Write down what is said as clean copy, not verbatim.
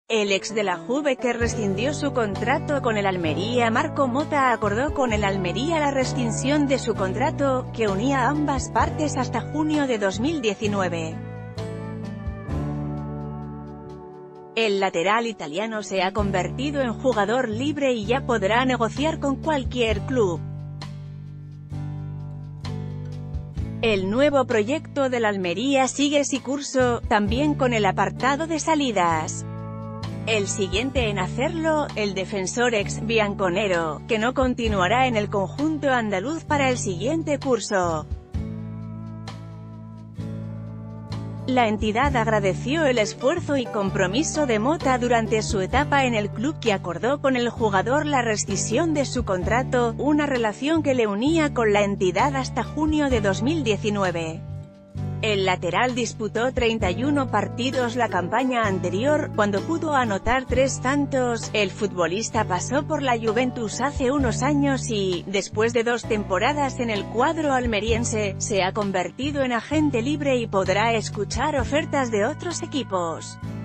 El ex de la Juve que rescindió su contrato con el Almería Marco Motta acordó con el Almería la rescisión de su contrato, que unía a ambas partes hasta junio de 2019. El lateral italiano se ha convertido en jugador libre y ya podrá negociar con cualquier club. El nuevo proyecto del Almería sigue su curso, también con el apartado de salidas. El siguiente en hacerlo, el defensor ex bianconero, que no continuará en el conjunto andaluz para el siguiente curso. La entidad agradeció el esfuerzo y compromiso de Motta durante su etapa en el club que acordó con el jugador la rescisión de su contrato, una relación que le unía con la entidad hasta junio de 2019. El lateral disputó 31 partidos la campaña anterior, cuando pudo anotar 3 tantos. El futbolista pasó por la Juventus hace unos años y, después de 2 temporadas en el cuadro almeriense, se ha convertido en agente libre y podrá escuchar ofertas de otros equipos.